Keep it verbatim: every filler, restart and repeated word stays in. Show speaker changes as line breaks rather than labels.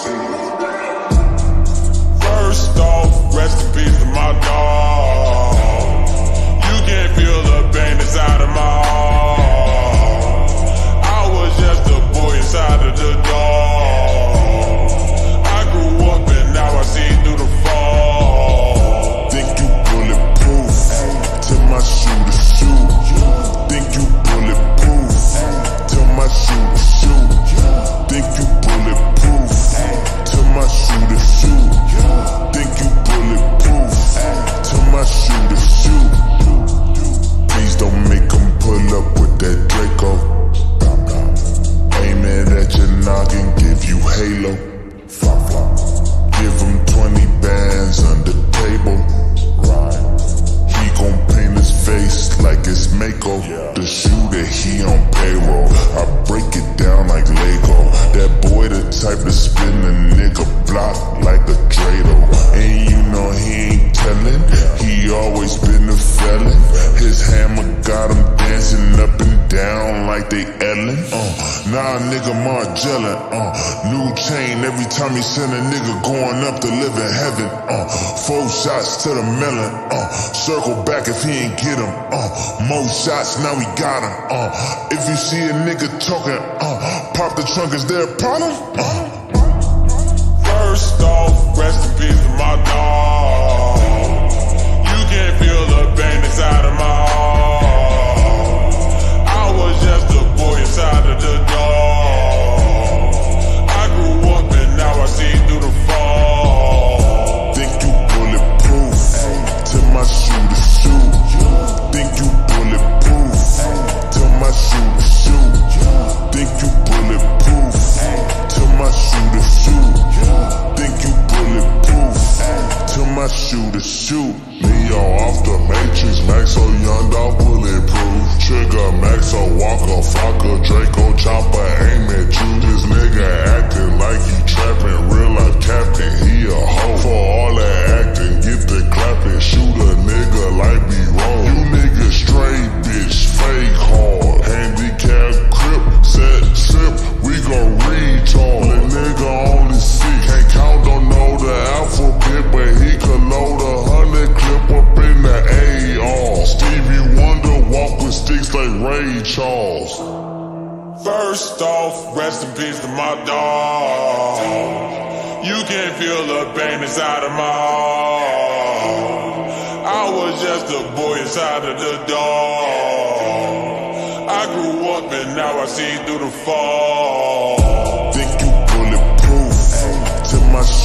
First off, rest in peace to my dog. You can't feel the pain inside of my heart. I was just a boy inside of the dark. I grew up and now I see through the fall.
Think you bulletproof? Till my shooter shoot. Think you bulletproof? Till my shooter shoot. Think you bulletproof? Till my shooter shoot. Think you bulletproof? Till my shooter shoot. Please don't make them pull up with that Draco. Aiming at your noggin, give you halo. Give him twenty bands under table. He gon' paint his face like it's Mako. The shooter, he on payroll. I break it down like Lego. That boy the type to spin a nigga block like a Drado. And you know he ain't tellin', he always been a felon. His hammer got him dancing up and down like they Ellen. Uh, nah, nigga Margellin. Uh, new chain every time he send a nigga going up to live in heaven. Uh, four shots to the melon. Uh, circle back if he ain't get him. Uh, more shots, now we got him. Uh, if you see a nigga talking, uh, pop the trunk, is there a problem? Uh.
First off, rest in peace to my dog. You can't feel the pain inside of my heart. I was just a boy inside of the dark. I grew up and now I see through the fall.
Think you bulletproof? Till my shooter shoot. Think you bulletproof? Till my shooter shoot. Think you bulletproof? Till my shooter shoot. Think you bulletproof? Till my shooter shoot. Neo off the Matrix, Maxo Young Dog bulletproof. Trigger, Maxo Walker, Flocka, Draco, Chopper, aim at you. This nigga acting like he trapping, real life captain, he a hoe. For all that acting, get the clapping, shoot a nigga like be wrong. You niggas straight, bitch, fake hard. Handicap, crip, set, sip, we gon' recharge. The nigga only see, can't count, don't know the alphabet, but he could load a hundred clip up in the A R. Stevie Wonder walk with sticks like Ray Charles.
First off, rest in peace to my dog. You can't feel the pain inside of my heart. I was just a boy inside of the dark. I grew up and now I see through the fall.
Think you bulletproof? Till my